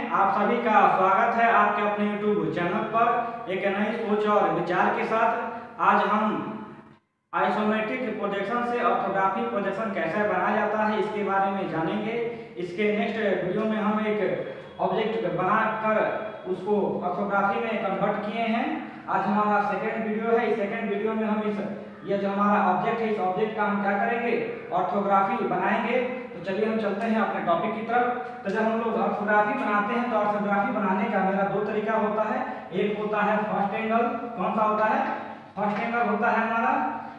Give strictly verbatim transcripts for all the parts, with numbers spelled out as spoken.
हैं, आप सभी का स्वागत है आपके अपने यूट्यूब चैनल पर एक नई सोच और विचार के साथ। आज हम आइसोमेट्रिक प्रोजेक्शन से ऑर्थोग्राफिक प्रोजेक्शन कैसे बनाया जाता है इसके बारे में जानेंगे। इसके नेक्स्ट वीडियो में हम एक ऑब्जेक्ट बनाकर उसको ऑर्थोग्राफी में कन्वर्ट किए हैं। आज हमारा सेकेंड वीडियो है। इस सेकेंड वीडियो में हम इस ये जो हमारा ऑब्जेक्ट है इस ऑब्जेक्ट का हम क्या करेंगे, ऑर्थोग्राफी बनाएंगे। तो चलिए हम चलते हैं अपने टॉपिक की तरफ। तो जब हम लोग ऑर्थोग्राफी बनाते हैं तो ऑर्थोग्राफी बनाने का मेरा दो तरीका होता है। एक होता है फर्स्ट एंगल, कौन सा होता है, फर्स्ट एंगल होता है हमारा,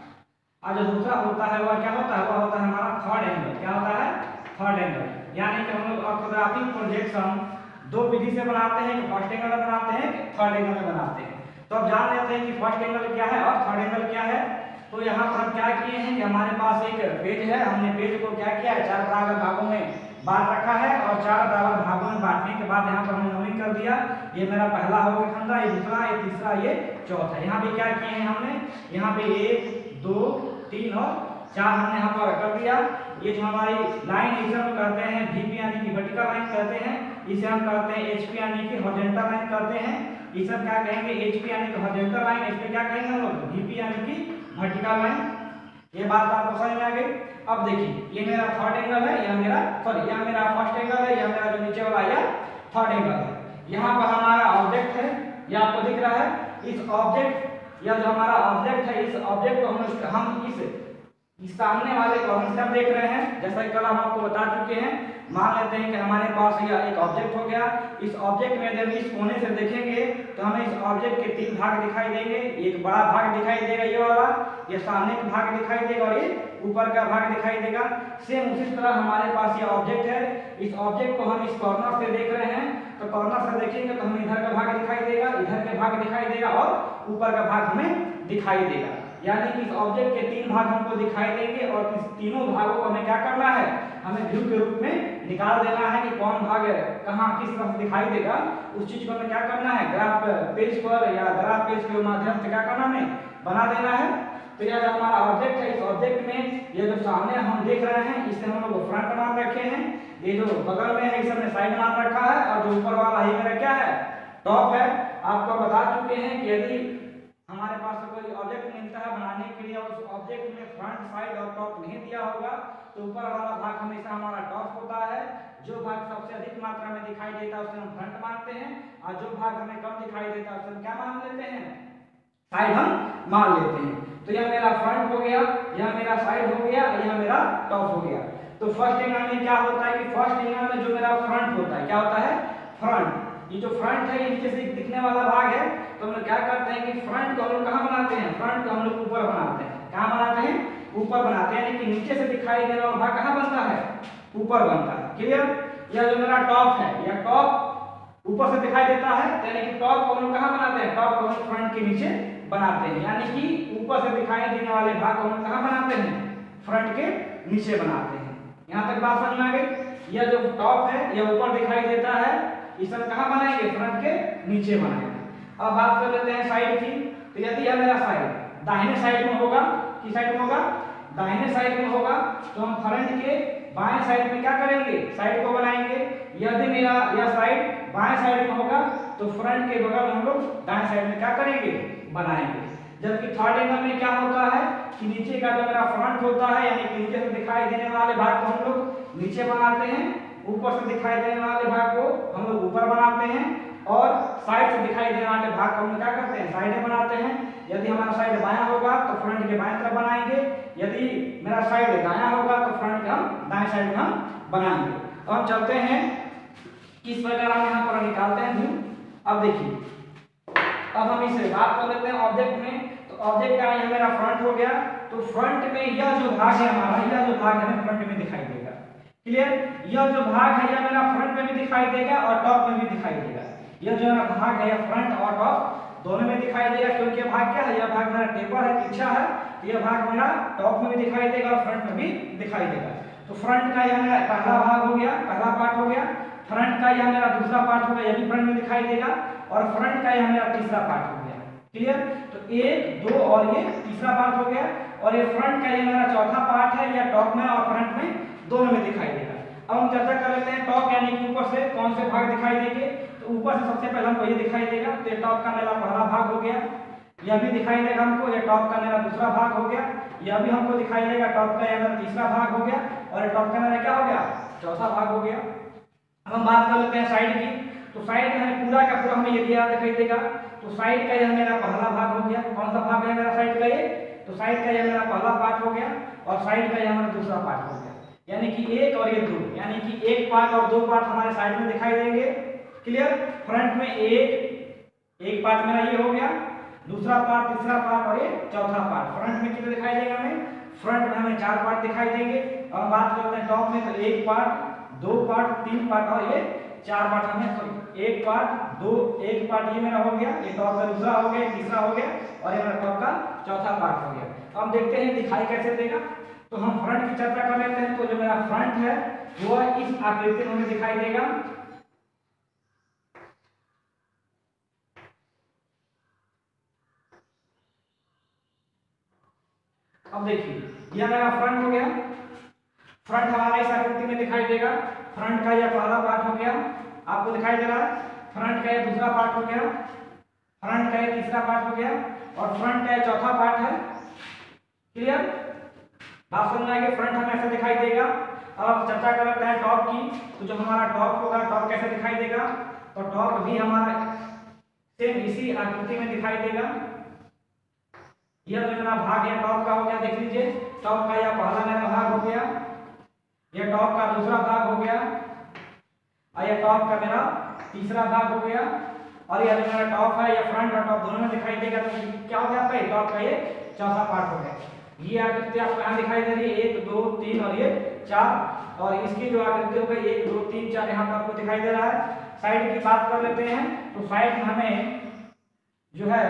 और जो दूसरा होता है वह क्या होता है, वह होता है हमारा थर्ड एंगल। क्या होता है, थर्ड एंगल। यानी कि हम लोग ऑर्थोग्राफी प्रोजेक्शन दो विधि से बनाते हैं, एक फर्स्ट एंगल में बनाते हैं, एक थर्ड एंगल में बनाते हैं। तो अब जान लेते हैं कि फर्स्ट एंगल क्या है और थर्ड एंगल क्या है। तो यहाँ पर हम क्या किए हैं कि हमारे पास एक पेज है, हमने पेज को क्या किया है, चार बराबर भागों में बांट रखा है और चार बराबर भागों में बांटने के बाद यहाँ पर हमने नंबरिंग कर दिया। ये मेरा पहला हो गया खंडा, ये दूसरा, ये तीसरा, ये चौथा। यहाँ पे क्या किए हैं हमने, यहाँ पे एक दो तीन और चार हमने यहाँ पर कर दिया। ये जो हमारी लाइन इसे हम कहते हैं वीपी यानी कि वर्टिकल लाइन कहते हैं, इसे हम कहते हैं एचपी यानी कि हॉरिजॉन्टल लाइन कहते हैं। ये सब क्या कहेंगे, एचपी यानी कि हॉरिजॉन्टल लाइन, इस पे क्या कहेंगे हम लोग वीपी यानी कि वर्टिकल लाइन। ये बात आपको समझ में आ गई। अब देखिए ये मेरा थर्ड एंगल है, यह मेरा सॉरी यह मेरा फर्स्ट एंगल है, यह मेरा जो नीचे वाला यह थर्ड एंगल है। यहाँ पर हमारा ऑब्जेक्ट है, यह आपको दिख रहा है। इस ऑब्जेक्ट यह जो हमारा ऑब्जेक्ट है, इस ऑब्जेक्ट को हम हम इस इस सामने वाले कॉर्नर से हम देख रहे हैं। जैसा कि कल हम आपको बता चुके हैं, मान लेते हैं कि हमारे पास यह एक ऑब्जेक्ट हो गया। इस ऑब्जेक्ट में यदि हम इस कोने से देखेंगे तो हमें इस ऑब्जेक्ट के तीन भाग दिखाई देंगे। एक बड़ा भाग दिखाई देगा ये वाला, ये सामने का भाग दिखाई देगा और ये ऊपर का भाग दिखाई देगा। सेम उसी तरह हमारे पास ये ऑब्जेक्ट है। इस ऑब्जेक्ट को हम इस कॉर्नर से देख रहे हैं, तो कॉर्नर से देखेंगे तो हमें इधर का भाग दिखाई देगा, इधर का भाग दिखाई देगा और ऊपर का भाग हमें दिखाई देगा। यानी कि इस ऑब्जेक्ट के तीन भाग हमको दिखाई देंगे और इस तीनों भागों को हमें क्या करना है, हमें व्यू के रूप में निकाल देना है कि कौन भाग कहाँ किस तरह से दिखाई देगा। उस चीज को हमें क्या करना है, ग्राफ पेज पर या ग्राफ पेज के माध्यम से क्या करना है, बना देना है। तो यह जो हमारा ऑब्जेक्ट है, इस ऑब्जेक्ट में ये जो सामने हम देख रहे हैं इसे हम लोग फ्रंट मान रखे हैं। ये जो बगल में है इसे हमने साइड मान रखा है और जो ऊपर वाला ही मेरा क्या है, टॉप है। आपको बता चुके हैं कि यदि हमारे पास कोई ऑब्जेक्ट मिलता है बनाने के लिए, उस ऑब्जेक्ट में फ्रंट साइड और टॉप नहीं दिया होगा तो ऊपर वाला भाग हमेशा हमारा टॉप होता है। जो भाग सबसे अधिक मात्रा में दिखाई देता है उसे हम फ्रंट मानते हैं और जो भाग हमें कम दिखाई देता है उसे हम क्या मान लेते हैं, साइड हम मान लेते हैं। तो यह मेरा फ्रंट हो गया, यह मेरा साइड हो गया, यह मेरा टॉप हो गया। तो फर्स्ट एंगल में क्या होता है कि फर्स्ट एंगल में जो मेरा फ्रंट होता है, क्या होता है, फ्रंट। ये जो फ्रंट है ये नीचे से दिखने वाला भाग है। तो हम लोग क्या करते हैं कि फ्रंट को हम लोग कहाँ बनाते हैं, फ्रंट को हम लोग ऊपर बनाते हैं। कहाँ बनाते हैं, ऊपर बनाते हैं। यानी कि नीचे से दिखाई देने वाला भाग कहाँ बनता है, ऊपर बनता है। क्लियर। यह जो मेरा टॉप है, यह टॉप ऊपर से दिखाई देता है, यानी कि टॉप को हम लोग कहाँ बनाते हैं, टॉप को हम लोग फ्रंट के नीचे बनाते हैं। यानी कि ऊपर से दिखाई देने वाले भाग को हम कहाँ बनाते हैं, फ्रंट के नीचे बनाते हैं। यहाँ तक बात समझ में आ गई। यह जो टॉप है यह ऊपर दिखाई देता है, इसे हम कहाँ बनाएंगे, फ्रंट के नीचे बनाएंगे। अब बात कर लेते हैं साइड की। तो यदि यह मेरा साइड दाहिने साइड में होगा, किस साइड में होगा, दाहिने साइड में होगा, तो हम फ्रंट के बाएं साइड में क्या करेंगे, साइड को बनाएंगे। यदि मेरा यह साइड बाएं साइड में होगा तो फ्रंट के बगल में हम लोग दाएं साइड में क्या करेंगे, बनाएंगे। जबकि थर्ड एंगल में क्या होता है कि नीचे का जो मेरा फ्रंट होता है, यानी कि नीचे से दिखाई देने वाले भाग को हम लोग नीचे बनाते हैं, ऊपर से दिखाई देने वाले भाग को हम लोग ऊपर बनाते हैं और साइड से दिखाई देने वाले भाग को हम क्या करते हैं, साइड बनाते हैं। यदि हमारा साइड बायां होगा तो फ्रंट के बाएं तरफ बनाएंगे, यदि मेरा साइड दायां होगा तो फ्रंट के हम दाएं साइड में हम बनाएंगे। तो हम चलते हैं किस प्रकार हम यहाँ पर निकालते हैं व्यू। अब देखिए, अब हम इसे बात कर लेते हैं ऑब्जेक्ट में। तो ऑब्जेक्ट का यह मेरा फ्रंट हो गया। तो फ्रंट में यह जो भाग है हमारा, यह जो भाग हमें फ्रंट में दिखाई देगा। क्लियर। यह जो भाग है यह मेरा फ्रंट में भी दिखाई देगा और टॉप में भी दिखाई देगा। यह जो मेरा भाग है यह फ्रंट और टॉप दोनों में दिखाई देगा, क्योंकि यह भाग क्या है, यह भाग मेरा टेपर है, तिरछा है। तो यह भाग मेरा टॉप में भी दिखाई देगा और फ्रंट में भी दिखाई देगा। तो फ्रंट का यह मेरा पहला भाग हो गया, पहला पार्ट हो गया। फ्रंट का यह मेरा दूसरा पार्ट हो गया, यह भी फ्रंट में दिखाई देगा। और फ्रंट का यह मेरा तीसरा पार्ट हो गया। क्लियर। तो एक दो और ये तीसरा पार्ट हो गया। और ये फ्रंट का ये मेरा चौथा पार्ट है, यह टॉप में और फ्रंट में दोनों में दिखाई देगा। अब हम चर्चा कर लेते हैं टॉप यानी कि ऊपर से कौन से भाग दिखाई देंगे, तो ऊपर से सबसे पहले हमको ये दिखाई देगा, तो ये टॉप का मेरा पहला भाग हो गया। यह भी दिखाई देगा हमको, ये टॉप का मेरा दूसरा भाग हो गया। यह भी हमको दिखाई देगा, टॉप का यह मेरा तीसरा भाग हो गया, और ये टॉप का मेरा क्या हो गया, चौथा भाग हो गया। अब हम बात कर लेते हैं साइड की, तो साइड में पूरा का पूरा हमें ये दिया दिखाई देगा, तो साइड का यह मेरा पहला भाग हो गया। कौन सा भाग है मेरा साइड का ये, तो साइड का यह मेरा पहला पार्ट हो गया, और साइड का यह मेरा दूसरा पार्ट हो गया। यानी कि एक और ये दो, यानी कि एक पार्ट और दो पार्ट हमारे साइड में दिखाई देंगे। क्लियर। फ्रंट में एक एक पार्ट मेरा ये हो गया, दूसरा पार्ट, तीसरा पार्ट और ये चौथा पार्ट। फ्रंट में कितने दिखाई देगा हमें, फ्रंट में हमें चार पार्ट दिखाई देंगे। अब बात करते हैं टॉप में, तो एक पार्ट, दो पार्ट, तीन पार्ट और ये चार पार्ट हमें, सॉरी एक पार्ट, दो, एक पार्ट ये मेरा हो गया, ये टॉप का दूसरा हो गया, तीसरा हो गया, और ये मेरा टॉप का चौथा पार्ट हो गया। अब देखते हैं दिखाई कैसे देगा, तो हम फ्रंट की चर्चा कर लेते हैं। तो जो मेरा फ्रंट है वो इस आकृति में हमें दिखाई देगा। अब देखिए यह मेरा फ्रंट हो गया, फ्रंट हमारा इस आकृति में दिखाई देगा। फ्रंट का यह पहला पार्ट हो गया, आपको दिखाई दे रहा है। फ्रंट का यह दूसरा पार्ट हो गया, फ्रंट का यह तीसरा पार्ट हो गया, और फ्रंट का यह चौथा पार्ट है। क्लियर। बात समझ आएगी, फ्रंट हमें ऐसा दिखाई देगा। अब चर्चा कर लेते हैं टॉप की, तो जो हमारा टॉप होगा, टॉप कैसे दिखाई देगा, तो टॉप भी हमारा सेम इसी आकृति में दिखाई देगा। यह जो मेरा भाग है टॉप का हो गया, देख लीजिए टॉप का यह पहला मेरा भाग हो गया, यह टॉप का दूसरा भाग हो गया, और यह टॉप का मेरा तीसरा भाग हो गया, और यह जो मेरा टॉप है यह फ्रंट और टॉप दोनों में दिखाई देगा। तो क्या हो गया आपका, टॉप का ये चौथा पार्ट हो गया। ये आकृति आपको यहाँ दिखाई दे रही है, एक दो तीन और ये चार, और इसकी जो आकृति हो गई एक दो तीन चार, यहाँ पर आपको दिखाई दे रहा है। साइड की बात कर लेते हैं, तो साइड में हमें जो है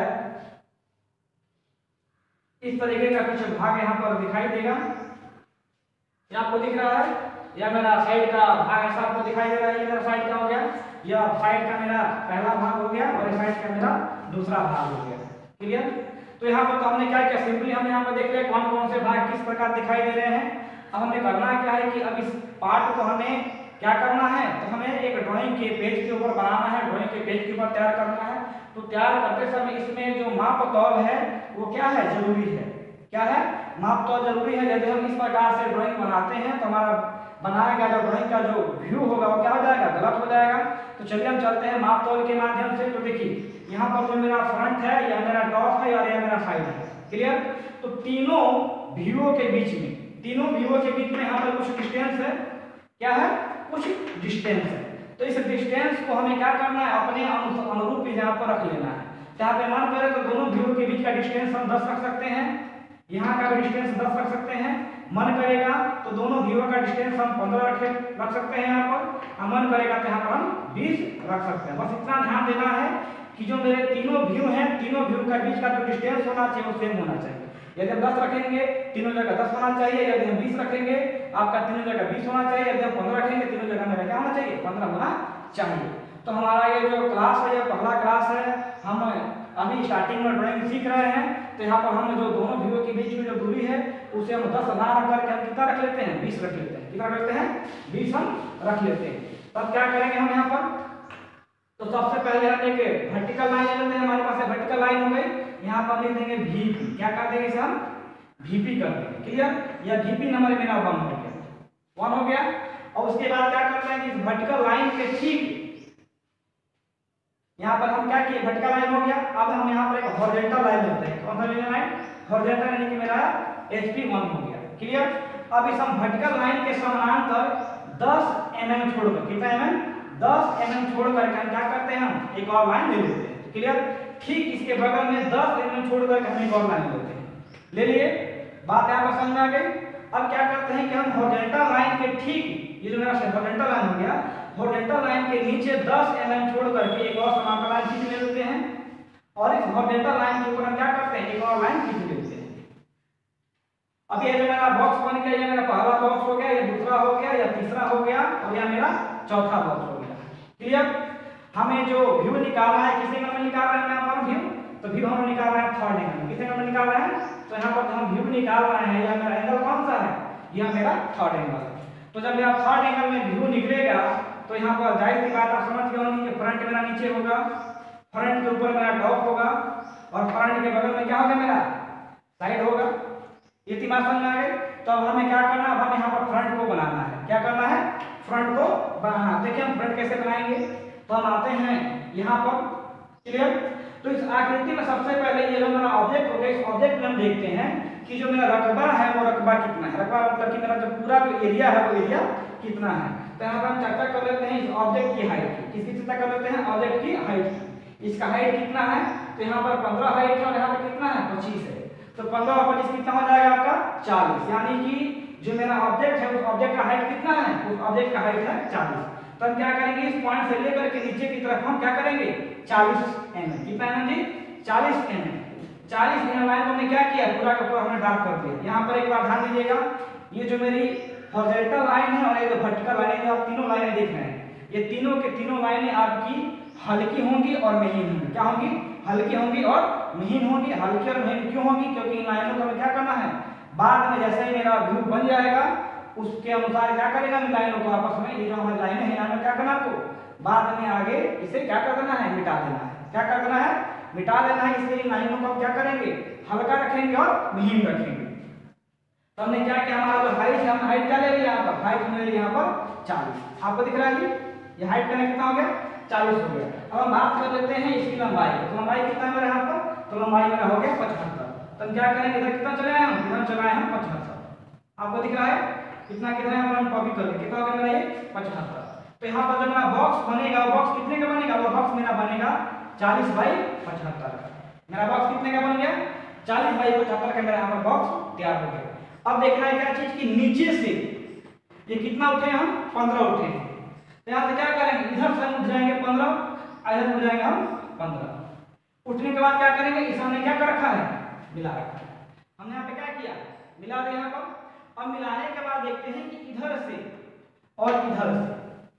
इस तरीके का कुछ भाग यहाँ पर दिखाई देगा। ये आपको दिख रहा है, यह मेरा साइड का भाग ऐसा आपको दिखाई दे रहा है। ये मेरा साइड का हो गया, यह साइड का मेरा पहला भाग हो गया, और साइड का मेरा दूसरा भाग हो गया। क्लियर। तो यहाँ पर तो हमने क्या किया, सिंपली हम यहाँ पर देख रहे हैं कौन कौन से भाग किस प्रकार दिखाई दे रहे हैं। अब हमें करना क्या है कि अब इस पार्ट को हमें क्या करना है, तो हमें एक ड्राइंग के पेज के ऊपर बनाना है, ड्राइंग के पेज के ऊपर तैयार करना है। तो तैयार करते समय इसमें जो माप तौल है वो क्या है, जरूरी है। क्या है, माप तौल जरूरी है। यदि हम इस प्रकार से ड्राइंग बनाते हैं तो हमारा बनाया गया जो ड्राइंग का जो व्यू होगा वो क्या हो जाएगा, गलत हो जाएगा। तो चलिए हम चलते हैं माप तौल के माध्यम से। तो देखिए यहाँ पर जो मेरा फ्रंट है, यह मेरा टॉप है, और यह मेरा साइड है। क्लियर। तो तीनों व्यूओं के बीच में, तीनों व्यूओं के बीच में यहाँ पर कुछ डिस्टेंस है। क्या है, कुछ डिस्टेंस है। तो इस डिस्टेंस को हमें क्या करना है, अपने अनुरूप यहाँ पर रख लेना है। यहाँ पे मन करें तो दोनों व्यूओं के बीच का डिस्टेंस हम दस रख सकते हैं, यहाँ का भी डिस्टेंस दस रख सकते हैं। मन करेगा तो दोनों व्यूओं का डिस्टेंस हम पंद्रह रख रख सकते हैं यहाँ पर, मन करेगा तो यहाँ पर हम बीस रख सकते हैं। बस इतना ध्यान देना है कि जो मेरे तीनों व्यू हैं, तीनों व्यू का बीच का जो डिस्टेंस होना चाहिए वो सेम होना चाहिए। यदि हम दस रखेंगे तीनों जगह दस होना चाहिए, यदि हम बीस रखेंगे आपका तीनों जगह बीस होना चाहिए, यदि हम पंद्रह रखेंगे तीनों जगह मेरा क्या होना चाहिए, पंद्रह होना चाहिए। तो हमारा ये जो क्लास है, ये पहला क्लास है, हम अभी स्टार्टिंग में ड्राइंग सीख रहे हैं। तो यहाँ पर हम जो दोनों व्यूओं के बीच में जो दूरी है उसे हम दस ना रख करके हम कितना रख लेते हैं, बीस रख लेते हैं। कितना रख लेते हैं, बीस हम रख लेते हैं। तब क्या करेंगे हम यहाँ पर, तो सबसे पहले हम एक वर्टिकल लाइन ले लेते हैं। हमारे पास वर्टिकल लाइन हो गई, यहाँ पर लिख देंगे वीपी। क्या कर देंगे इसे हम, वीपी कर देंगे। क्लियर। यह वीपी नंबर मेरा वन हो गया, वन हो गया। और उसके बाद क्या करते हैं कि इस वर्टिकल लाइन के ठीक यहाँ पर हम क्या किए, वर्टिकल लाइन हो गया। अब हम यहाँ पर एक हॉरिजॉन्टल लाइन लेते हैं। कौन सा लेना है, हॉरिजॉन्टल, यानी कि मेरा एच पी वन हो गया। क्लियर। अब इस हम वर्टिकल लाइन के समानांतर दस एम एम छोड़कर, कितना एम एम, दस एम एम छोड़कर हम क्या करते हैं, हम एक और लाइन ले लेते हैं। क्लियर। ठीक इसके बगल में दस एम एम छोड़कर हम एक और लाइन लेते हैं, ले लिए। बात यहाँ पर समझ में आ गई। अब क्या करते हैं कि हम हॉरिजॉन्टल लाइन के ठीक, ये जो मेरा हॉरिजॉन्टल लाइन हो गया, हॉरिजॉन्टल लाइन के नीचे दस एम एम छोड़ करके एक और समांतर लाइन खींच ले लेते हैं, और इस हॉरिजॉन्टल लाइन के ऊपर हम क्या करते हैं, एक और लाइन खींच लेते हैं। अब ये जो मेरा बॉक्स बन गया, ये मेरा पहला बॉक्स हो गया, ये दूसरा हो गया, या तीसरा हो गया, और यह मेरा चौथा बॉक्स हो गया। क्लियर। हमें जो व्यू निकालना है, किस एंगल में निकाल रहे हैं यहाँ पर व्यू, तो व्यू हम निकाल रहे हैं थर्ड एंगल में। किस एंगल में निकाल रहे हैं, तो यहाँ पर हम व्यू निकाल रहे हैं, यह मेरा एंगल कौन सा है, यह मेरा थर्ड एंगल है। तो जब मेरा थर्ड एंगल में व्यू निकलेगा तो यहाँ पर जाहिर सी बात आप समझ गए होंगे कि फ्रंट मेरा नीचे होगा, फ्रंट के ऊपर मेरा टॉप होगा और फ्रंट के बगल में क्या होगा मेरा साइड होगा। ये तीन बात समझ में आ गई। तो अब हमें क्या करना है, अब हमें यहाँ पर फ्रंट को बनाना है। क्या करना है, फ्रंट को बनाना। देखिए हम फ्रंट कैसे बनाएंगे, तो हम आते हैं यहाँ पर, क्लियर। तो इस आकृति में सबसे पहले ये जो मेरा ऑब्जेक्ट होगा, इस ऑब्जेक्ट में हम देखते हैं कि जो मेरा रकबा है वो रकबा कितना है। रकबा मतलब कि मेरा जो पूरा जो एरिया है वो एरिया कितना है। तो यहाँ पर हम चर्चा कर लेते हैं इस ऑब्जेक्ट की हाइट की। किसकी चर्चा कर लेते हैं, ऑब्जेक्ट की हाइट की। इसका हाइट कितना है, तो यहाँ पर पंद्रह हाइट है और यहाँ पर कितना है पच्चीस है। तो पंद्रह और पच्चीस कितना हो जाएगा आपका चालीस, यानी कि जो मेरा ऑब्जेक्ट है उस ऑब्जेक्ट का हाइट कितना है, उस ऑब्जेक्ट का हाइट है चालीस। तो हम क्या करेंगे, इस पॉइंट से लेकर के नीचे की तरफ हम क्या करेंगे चालीस एम एम। कितना एम जी, चालीस एम एम। चालीस एम एम लाइन को हमने क्या किया, पूरा का पूरा हमने डार्क कर दिया। यहाँ पर एक बार ध्यान दीजिएगा, ये जो मेरी हॉरिजॉन्टल लाइन है और ये जो वर्टिकल लाइन है, जो आप तीनों लाइनें देख रहे हैं, ये तीनों के तीनों लाइनें आपकी हल्की होंगी और महीन होंगी। क्या होंगी, हल्की होंगी और महीन होंगी। हल्की और महीन क्यों होंगी, क्योंकि इन लाइनों को हमें क्या करना है, बाद में जैसे ही मेरा व्यू बन जाएगा उसके अनुसार क्या करेगा, इन लाइनों को आपस में, ये जो हमारी लाइनें हैं यहाँ में क्या करना आपको, बाद में आगे इसे क्या कर देना है, मिटा देना है। क्या कर देना है, मिटा देना है। इसलिए इन लाइनों को हम क्या करेंगे, हल्का रखेंगे और महीन रखेंगे। तो हमने क्या किया, हमारा जो हाइट है, हम हाइट क्या ले लिया, यहाँ पर हाइट मिल यहाँ पर चालीस। आपको दिख रहा है जी, ये हाइट का कितना हो गया, चालीस हो गया। अब हम बात कर लेते हैं इसकी लंबाई। तो लंबाई कितना है मेरा यहाँ पर, तो लंबाई मेरा हो गया पचहत्तर। तो हम क्या करेंगे, इधर कितना चले आए हम, इधर चलाए हम पचहत्तर। आपको दिख रहा है कितना, कितना है हम कॉपी कर लेंगे, कितना हो गया मेरा ये पचहत्तर। तो यहाँ पर जो मेरा बॉक्स बनेगा, बॉक्स कितने का बनेगा, वो बॉक्स मेरा बनेगा चालीस बाई पचहत्तर का। मेरा बॉक्स कितने का बन गया, चालीस बाई पचहत्तर का मेरा यहाँ पर बॉक्स तैयार हो गया। अब देखना है क्या चीज की, नीचे से ये कितना उठे हम, पंद्रह उठे। तो यहाँ से क्या करेंगे, इधर से हम उठ जाएंगे पंद्रह, इधर उठ जाएंगे हम पंद्रह। उठने के बाद क्या करेंगे, इस हमने क्या कर रखा है, मिला रखा है। हमने यहाँ पे क्या किया, मिला दिया यहाँ पर। अब मिलाने के बाद देखते हैं कि इधर से और इधर से,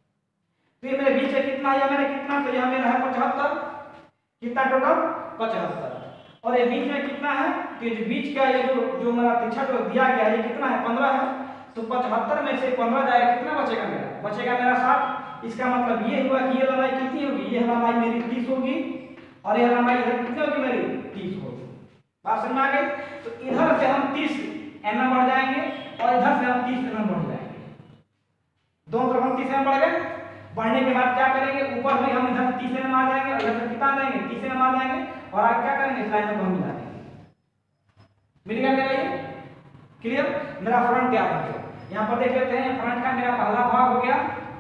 तो ये मेरे बीच में कितना है, मेरे कितना, तो यहाँ मेरा है पचहत्तर। कितना टोटल, पचहत्तर। और ये बीच में कितना है, तो ये जो बीच का ये जो जो मेरा तिरछा जो दिया गया है, ये कितना है, पंद्रह है। तो पचहत्तर में से पंद्रह जाएगा, कितना बचेगा मेरा, बचेगा मेरा साठ। इसका मतलब ये हुआ कि ये लंबाई कितनी होगी, ये लंबाई मेरी तीस होगी और यह लंबाई इधर कितनी होगी मेरी, तीस होगी। बात समझ में आ गई। तो इधर से हम तीस एम एम बढ़ जाएंगे और इधर से हम तीस एम एम बढ़ जाएंगे। दोनों तरफ हम तीस एम एम बढ़ गए। बढ़ने के बाद क्या करेंगे, ऊपर भी हम इधर तीस एम एम आ जाएंगे और इधर से कितना आ जाएंगे, तीस एम एम आ जाएंगे। और आगे क्या करेंगे, इस लाइन को हम मिला देंगे। मिल गया मेरा ये, क्लियर। मेरा फ्रंट तैयार हो गया। यहाँ पर देख लेते हैं, फ्रंट का मेरा पहला भाग हो गया,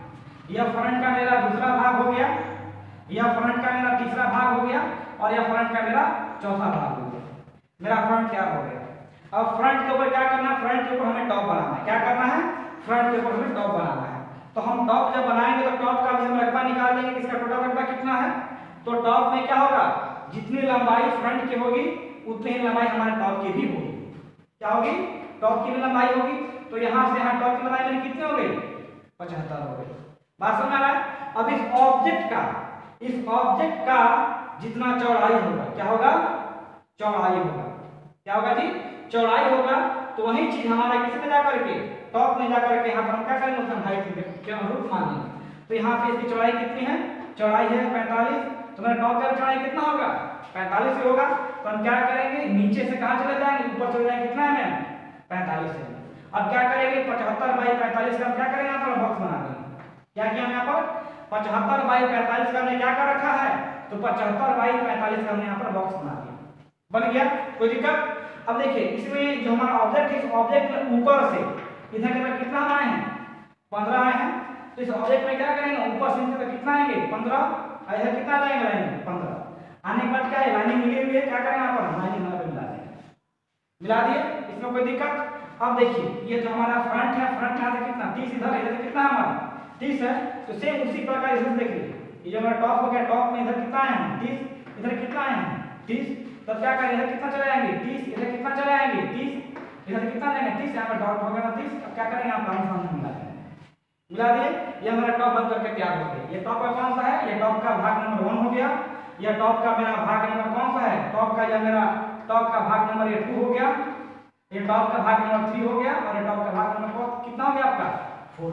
यह फ्रंट का मेरा दूसरा भाग हो गया, यह फ्रंट का मेरा तीसरा भाग हो गया और यह फ्रंट का मेरा चौथा भाग हो गया। मेरा फ्रंट तैयार हो गया। अब फ्रंट के ऊपर क्या करना है, फ्रंट के ऊपर हमें टॉप बनाना है। क्या करना है, फ्रंट के ऊपर हमें टॉप बनाना है। तो हम टॉप जब बनाएंगे तो टॉप का भी हम रकबा निकाल लेंगे, इसका टोटल रकबा कितना है। तो टॉप में क्या होगा, जितनी लंबाई फ्रंट की होगी उतनी ही लंबाई हमारे टॉप की भी होगी। क्या होगी, टॉप की भी लंबाई होगी। तो यहाँ से यहाँ टॉप की लंबाई मेरी कितनी हो गई, पचहत्तर हो गई। बात समझ आ रहा है। अब इस ऑब्जेक्ट का, इस ऑब्जेक्ट का जितना चौड़ाई होगा, क्या होगा, चौड़ाई होगा। क्या होगा जी, चौड़ाई होगा। तो वही चीज हमारा किस में जाकर के, टॉप में जाकर के यहाँ पर हम क्या करेंगे, उसका हाइट के अनुरूप मान लेंगे। तो यहाँ पे इसकी चौड़ाई कितनी है, चौड़ाई है पैंतालीस। तो मेरा टॉप का चौड़ाई कितना होगा, पैंतालीस ही होगा। तो हम क्या करेंगे, नीचे से कहाँ चले जाएंगे, ऊपर चले जाएंगे, कितना है मैम, पैंतालीस है। अब क्या करेंगे, पचहत्तर बाई पैंतालीस का हम क्या करेंगे, यहाँ पर बॉक्स बना देंगे। क्या किया हम यहाँ पर, पचहत्तर बाई पैंतालीस का हमने क्या कर रखा है, तो पचहत्तर बाई पैंतालीस का हमने यहाँ पर बॉक्स बना दिया। बन गया, कोई दिक्कत। अब देखिए इसमें जो हमारा ऑब्जेक्ट है, इस ऑब्जेक्ट में ऊपर से इधर के कितना आए हैं, पंद्रह आए हैं। तो इस ऑब्जेक्ट में क्या करेंगे, ऊपर से नीचे तक कितना आएंगे, पंद्रह। इधर कितना आएंगे, लाइन में पंद्रह। आने के बाद क्या है, लाइनिंग मिली हुई है, क्या करेंगे यहाँ पर, लाइनिंग यहाँ पे मिला देंगे। मिला दिए, इसमें कोई दिक्कत। अब देखिए ये जो हमारा फ्रंट है, फ्रंट यहाँ से कितना, तीस, इधर इधर से कितना हमारा तीस है। तो सेम उसी प्रकार इधर देखिए, ये जो हमारा टॉप हो गया, टॉप में इधर कितना आए हैं, तीस, इधर कितना आए हैं, तीस। तब क्या करेंगे, इधर कितना चले आएंगे, तीस, इधर कितना चले आएंगे, तीस, इधर कितना जाएंगे, तीस। यहाँ पर डॉट हो गया तीस। अब क्या करेंगे, आप आमने सामने मिला देंगे। मिला दिए, ये हमारा टॉप बन करके तैयार हो गया। ये टॉप का कौन सा है, ये टॉप का भाग नंबर वन हो गया। यह टॉप का मेरा भाग नंबर कौन सा है, टॉप का यह मेरा टॉप का भाग नंबर ये टू हो गया। ये टॉप का भाग नंबर थ्री हो गया और ये टॉप का भाग नंबर कितना हो गया आपका, फोर हो गया।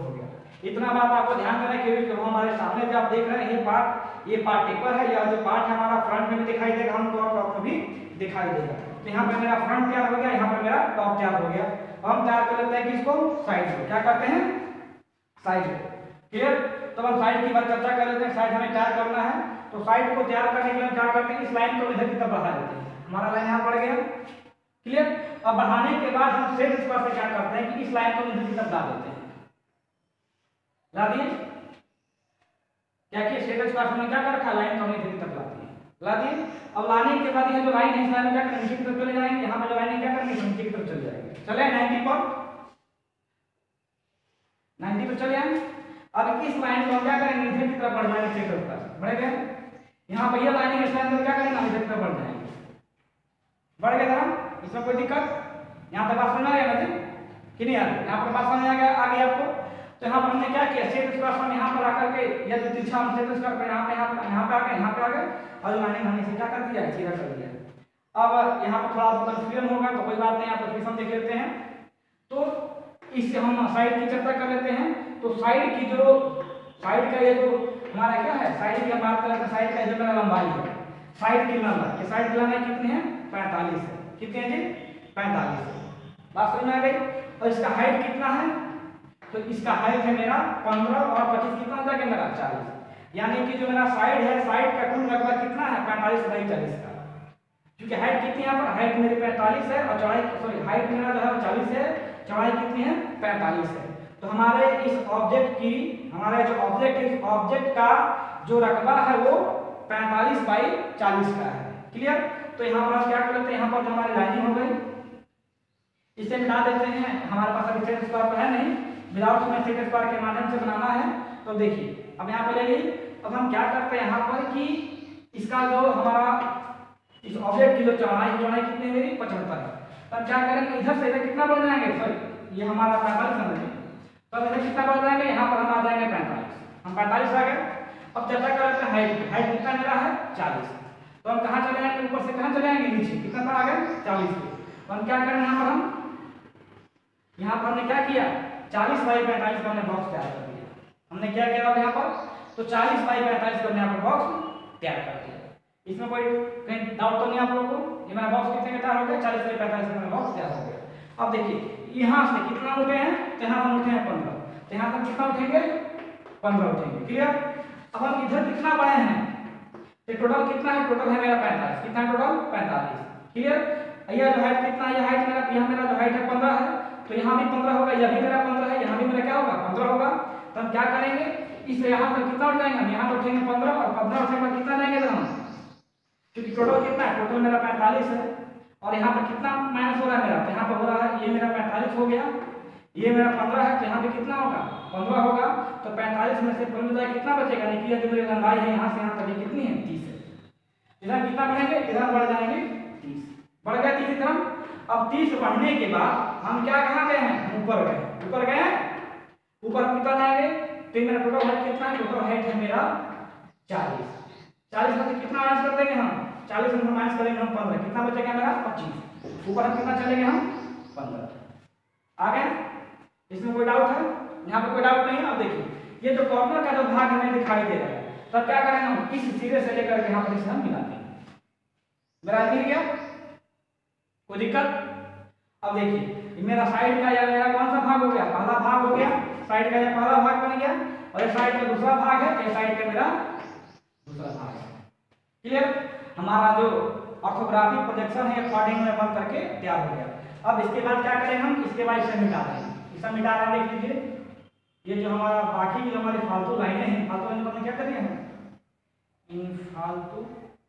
इतना बात आपको ध्यान देना है कि हमारे सामने जो आप देख रहे हैं ये पार्ट ये पार्ट टेपर है, या जो पार्ट है हमारा फ्रंट में भी दिखाई देगा हमको और टॉप में भी दिखाई देगा। तो यहाँ पे मेरा फ्रंट तैयार हो गया, यहाँ पे मेरा टॉप तैयार हो गया। हम तैयार कर लेते हैं किसको, साइड को। क्या करते हैं, साइड को। क्लियर। तो हम साइड की बात चर्चा कर लेते हैं। साइड हमें तैयार करना है, तो साइड को तैयार करने के लिए क्या करते हैं, इस लाइन को इधर की तरफ बढ़ा देते हैं। हमारा लाइन यहाँ बढ़ गया। क्लियर। अब बढ़ाने के बाद हम सेट स्क्वायर से क्या करते हैं कि इस लाइन को इधर की तरफ ला देते हैं। ला दिए क्या किए, सेट स्क्वायर हमने क्या कर रखा, लाइन को हम इधर की तरफ लाते हैं, ला दिए। अब लाने के बाद ये जो लाइन है इस लाइन में क्या करेंगे, नीचे की तरफ चले जाएंगे। यहाँ पर जो लाइन है क्या करेंगे, नीचे की तरफ चले जाएंगे। चले नब्बे पर नब्बे पर चले आए। अब इस लाइन को हम क्या करेंगे, नीचे की तरफ बढ़ जाएंगे, सेट स्क्वायर बढ़ गए। यहाँ पर ये लाइन इस लाइन में क्या करेंगे, नीचे की तरफ बढ़ जाएंगे, बढ़ गए ना, इसमें कोई दिक्कत। यहाँ तक बात समझ आ गया ना जी कि नहीं आ रही, यहाँ पर बात समझ आ गया, आ गई आपको। तो यहाँ पर हमने क्या किया, सेट स्क्वायर हम यहाँ पर आकर के या जो तिरछा हम सेट स्क्वायर पर यहाँ पे यहाँ यहाँ पे आ गए, यहाँ पे आ गए और जो लाइन हमने क्या कर दिया, सीधा कर दिया। अब यहाँ पर थोड़ा कंफ्यूजन होगा तो कोई बात नहीं, आप फिर हम देख लेते हैं। तो इससे हम साइड की चर्चा कर लेते हैं। तो साइड की जो साइड का ये जो हमारा क्या है, साइड की हम बात कर रहे हैं, साइड का जो मेरा लंबाई है, साइड की लंबाई, ये साइड की लंबाई कितनी है, पैंतालीस है। कितनी है जी, पैंतालीस है। बात समझ में आ गई। और इसका हाइट कितना है, तो इसका हाइट है मेरा पंद्रह और पच्चीस कितना हो जाएगा मेरा चालीस। यानी कि जो मेरा साइड है, साइड का कुल लगभग कितना है, पैंतालीस बाई चालीस का। क्योंकि हाइट कितनी है यहाँ पर, हाइट मेरी पैंतालीस है और चौड़ाई सॉरी हाइट मेरा जो है चालीस है, चौड़ाई कितनी है, पैंतालीस है। तो हमारे इस ऑब्जेक्ट की हमारा जो ऑब्जेक्ट है, इस ऑब्जेक्ट का जो रकबा है वो पैंतालीस बाई चालीस का है। क्लियर। तो यहाँ पर हम क्या कर लेते हैं, यहाँ पर जो हमारी लाइनिंग हो गई इसे मिटा देते हैं। हमारे पास अभी सेट स्क्वायर पर है नहीं, विदाउट में सेट स्क्वायर के माध्यम से बनाना है। तो देखिए अब यहाँ पर ले ली। अब हम क्या करते हैं यहाँ पर कि इसका जो हमारा इस ऑब्जेक्ट की जो चौड़ाई है, चौड़ाई कितनी मेरी पचहत्तर है। तब क्या करेंगे, इधर से इधर कितना बढ़ जाएंगे, सॉरी ये हमारा पैंतालीस है, तब इधर कितना बढ़ जाएंगे, यहाँ पर हम आ जाएंगे पैंतालीस, हम पैंतालीस आ गए। अब चर्चा करते हैं हाइट, हाइट कितना मेरा है, चालीस। तो हम कहाँ चले जाएंगे, ऊपर से कहाँ चले जाएंगे, नीचे कितना पर आ गए, चालीस पे। तो हम क्या करें, यहाँ पर हम यहाँ पर हमने क्या किया, चालीस बाई पैंतालीस का हमने बॉक्स तैयार कर दिया। हमने क्या किया अब यहाँ पर, तो चालीस बाई पैंतालीस का हमने यहाँ पर बॉक्स तैयार कर दिया। इसमें कोई कहीं डाउट तो नहीं आप लोगों को। ये मेरा बॉक्स कितने का तैयार हो गया, चालीस बाई पैंतालीस का मेरा बॉक्स तैयार हो गया। अब देखिए यहाँ से कितना उठे हैं, तो यहाँ पर उठे हैं पंद्रह, तो यहाँ पर कितना उठेंगे, पंद्रह उठेंगे। क्लियर। अब हम इधर कितना बढ़े हैं, तो टोटल कितना है, टोटल है मेरा पैंतालीस। कितना है टोटल, पैंतालीस। क्लियर। यह जो हाइट कितना, यह हाइट मेरा, यहाँ मेरा जो हाइट है पंद्रह है, तो यहाँ भी पंद्रह होगा, यह भी मेरा पंद्रह है, यहाँ भी मेरा क्या होगा, पंद्रह होगा। तो हम क्या करेंगे, इस यहाँ पर कितना उठ जाएंगे, हम यहाँ पर उठेंगे पंद्रह और पंद्रह उठने पर कितना जाएंगे हम, क्योंकि टोटल कितना है, टोटल मेरा पैंतालीस है और यहाँ पर कितना माइनस हो रहा है मेरा, तो यहाँ पर हो रहा है, ये मेरा पैंतालीस हो गया, ये मेरा पंद्रह है, तो यहाँ पे कितना होगा, पंद्रह होगा। तो पैंतालीस में से पंद्रह कितना बचेगा, निकलिए जो मेरी लंबाई है यहाँ से यहाँ तक कितनी है, तीस है। इधर कितना बढ़ेंगे, इधर बढ़ जाएंगे तीस, बढ़ गया तीस इधर। अब तीस बढ़ने के बाद हम क्या कहाँ गए हैं, ऊपर गए, ऊपर गए ऊपर हम कितना जाएंगे, तो मेरा टोटल हाइट कितना है, टोटल हाइट है मेरा चालीस। चालीस में से कितना माइनस कर देंगे हम, चालीस में माइनस करेंगे हम पंद्रह, कितना बचेगा मेरा पच्चीस। ऊपर हम कितना चलेंगे हम, पंद्रह। आ गए, इसमें कोई डाउट है, यहाँ पे कोई डाउट नहीं है। अब देखिए ये जो कॉर्नर का जो भाग हमें दिखाई दे रहा है, तब क्या करेंगे हम, इस सिरे से लेकर के यहाँ पर इसे हम मिला देंगे। मेरा मिल गया, कोई दिक्कत। अब देखिए मेरा साइड का या मेरा कौन सा भाग हो गया, पहला भाग हो गया, साइड का ये पहला भाग बन गया और ये साइड का दूसरा भाग है, ये साइड का मेरा दूसरा भाग है। क्लियर। हमारा जो ऑर्थोग्राफिक प्रोजेक्शन है अकॉर्डिंग में बन करके तैयार हो गया। अब इसके बाद क्या करेंगे हम, इसके बाद इसे मिटा देंगे। इसे मिटा रहे हैं, देख लीजिए ये जो हमारा बाकी जो हमारी फालतू लाइनें हैं, फालतू लाइन को हमने क्या कर दिया है, इन फालतू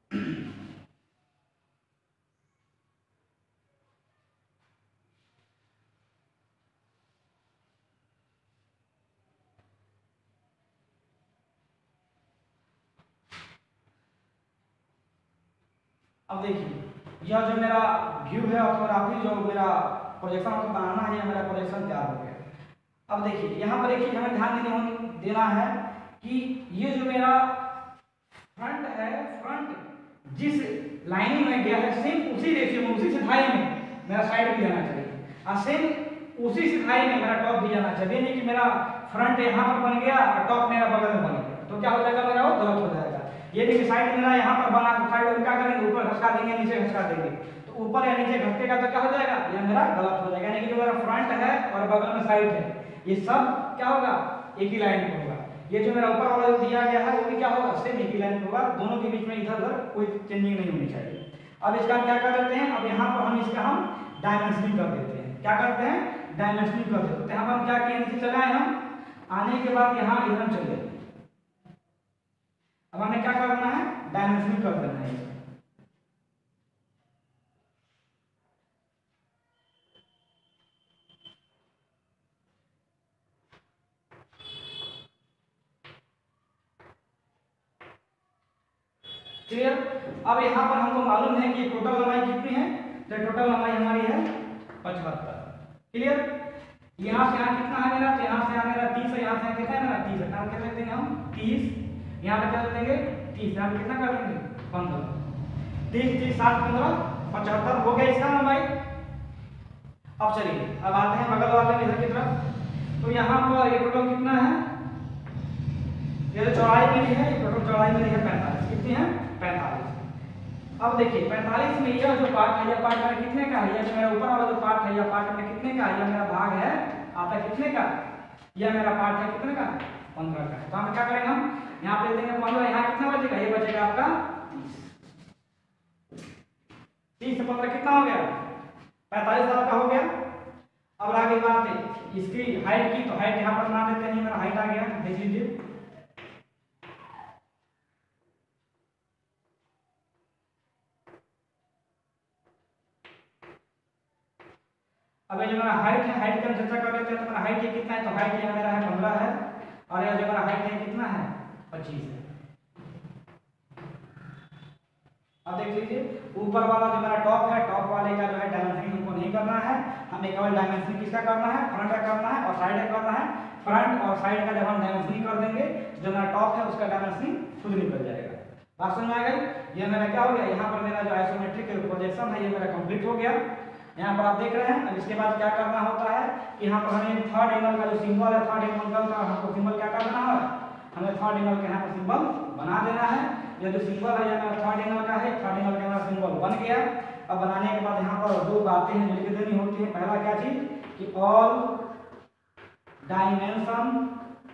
अब देखिए यह जो मेरा व्यू है ऑर्थोग्राफी, जो मेरा प्रोजेक्शन आपको बनाना है, ये मेरा प्रोजेक्शन तैयार हो गया। अब देखिए यहाँ पर देखिए हमें ध्यान देने देना है कि ये जो मेरा फ्रंट है, फ्रंट जिस लाइन में गया है सेम उसी रेशियो में, उसी सिधाई में मेरा साइड भी जाना चाहिए और सेम उसी सिधाई में मेरा टॉप भी जाना चाहिए। नहीं कि मेरा फ्रंट यहाँ पर बन गया और टॉप मेरा बगल में बन गया, तो क्या हो जाएगा मेरा, वो गलत हो जाएगा। ये देखिए साइड मेरा यहाँ पर बना, तो साइड में क्या करेंगे, ऊपर घसका देंगे, नीचे घसका देंगे, तो ऊपर या नीचे घसकेगा तो क्या हो जाएगा, ये मेरा गलत हो जाएगा। यानी कि जो मेरा फ्रंट है और बगल में साइड है, ये सब क्या होगा, एक ही लाइन पे होगा। ये जो मेरा ऊपर वाला जो दिया गया है वो भी क्या होगा, सेम एक ही लाइन पे होगा, दोनों के बीच में इधर उधर कोई चेंजिंग नहीं होनी चाहिए। अब इसका हम क्या कर देते हैं, अब यहाँ पर हम इसका हम डायमेंशनिंग कर देते हैं। क्या करते हैं, डायमेंशनिंग कर देते हैं। यहाँ पर हम क्या किए, नीचे चले आए हम, आने के बाद यहाँ इधर हम चले, अब हमें क्या करना है, डायमेंशनिंग कर देना है। क्लियर। अब यहाँ पर हमको मालूम है कि टोटल लंबाई कितनी है, तो टोटल लंबाई हमारी है पचहत्तर। क्लियर। यहाँ से यहाँ कितना है मेरा, तो यहाँ से यहाँ मेरा तीस है, यहाँ से यहाँ कितना है मेरा तीस है, तो क्या लिख देंगे हम तीस, यहाँ पे क्या लिख देंगे तीस, यहाँ पे कितना कर देंगे पंद्रह, तीस तीस सात पंद्रह पचहत्तर हो गया इसका लंबाई। अब चलिए अब आते हैं बगल वाले इधर की तरफ, तो यहाँ पर ये टोटल कितना है, ये जो चौड़ाई मेरी है, ये टोटल चौड़ाई मेरी है पैंतालीस, कितनी है पैंतालीस। अब देखिए पैंतालीस में यह जो पार्ट है, यह पार्ट मेरा कितने का है, यह मेरा ऊपर वाला जो पार्ट है, यह पार्ट में कितने का है, यह मेरा भाग है आपका कितने का, यह मेरा पार्ट है कितने का, पंद्रह का। तो हम क्या करेंगे, हम यहाँ पे देंगे पंद्रह, यहाँ कितना बचेगा, ये बचेगा आपका तीस से पंद्रह कितना हो गया, पैंतालीस आपका हो गया। अब आगे बात है इसकी हाइट की, तो हाइट यहाँ पर बना देते हैं, मेरा हाइट आ गया, देख लीजिए। अब ये जो मेरा हाइट है, हाइट की हम चर्चा कर लेते हैं। तो मेरा हाइट ये कितना है, तो हाइट ये मेरा है पंद्रह है, और ये जो मेरा हाइट है कितना है पच्चीस है। अब देख लीजिए ऊपर वाला जो मेरा टॉप है, टॉप वाले का जो है डायमेंशनिंग हमको नहीं करना है, हमें केवल डायमेंशनिंग किसका करना है, फ्रंट का करना है और साइड का करना है। फ्रंट और साइड का जब हम डायमेंशनिंग कर देंगे, जो मेरा टॉप है उसका डायमेंशनिंग खुद निकल जाएगा। बात समझ में आ गई। ये मेरा क्या हो गया, यहाँ पर मेरा जो आइसोमेट्रिक प्रोजेक्शन है ये मेरा कंप्लीट हो गया। यहाँ पर आप देख रहे हैं। अब इसके बाद क्या करना होता है कि यहाँ पर हमें थर्ड एंगल का जो सिंबल है, थर्ड एंगल का हमको सिंबल क्या करना है, हमें थर्ड एंगल का यहाँ पर सिंबल बना देना है। ये जो सिंबल है ये मेरा थर्ड एंगल का है, थर्ड एंगल का मेरा सिंबल बन गया। अब बनाने के बाद यहाँ पर दो बातें हैं जो लिख देनी होती है। पहला क्या चीज कि all dimension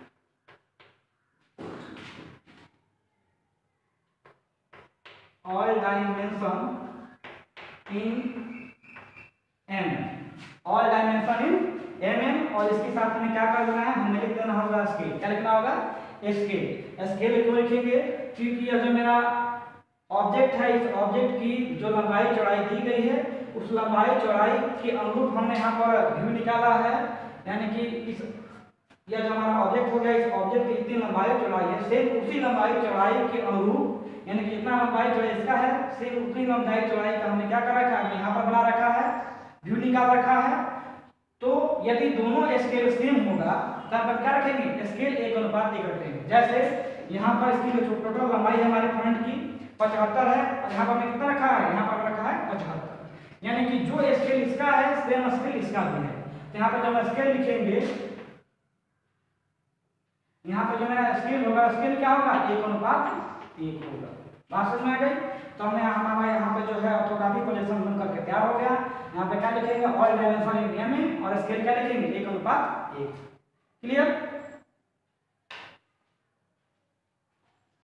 all dimension in M, all dimension in M M. और इसके साथ में क्या कर देना है, हमें लिख देना होगा स्केल। क्या लिखना होगा, स्केल। स्केल क्यों लिखेंगे, क्योंकि यह जो मेरा ऑब्जेक्ट है, इस ऑब्जेक्ट की जो लंबाई चौड़ाई दी गई है, उस लंबाई चौड़ाई के अनुरूप हमने यहाँ पर व्यू निकाला है। यानी कि इस यह जो हमारा ऑब्जेक्ट हो गया, इस ऑब्जेक्ट की इतनी लंबाई चौड़ाई है, सेम उसी लंबाई चौड़ाई के अनुरूप, यानी कि जितना लंबाई चौड़ाई इसका है, सेम उतनी लंबाई चौड़ाई का हमने क्या कर रखा है, यहाँ पर बना रखा है, व्यू निकाल रखा है। तो यदि दोनों स्केल सेम होगा तो हम क्या रखेंगे, स्केल एक अनुपात एक रखेंगे। जैसे यहाँ पर इसकी जो टोटल लंबाई है हमारे फ्रंट की पचहत्तर है, और यहाँ पर हमने कितना रखा है, यहाँ पर रखा है पचहत्तर। यानी कि जो स्केल इसका है सेम स्केल इसका भी है। तो यहाँ पर जब हम स्केल लिखेंगे, यहाँ पर जो मेरा स्केल होगा, स्केल क्या होगा, एक अनुपात एक होगा। बात समझ में आ गई। तो हमने हमारा यहाँ पे जो है ऑर्थोग्राफिक प्रोजेक्शन बन करके तैयार हो गया। यहाँ पे क्या लिखेंगे, ऑल डायमेंशन इन एम, और स्केल क्या लिखेंगे, एक अनुपात एक। क्लियर।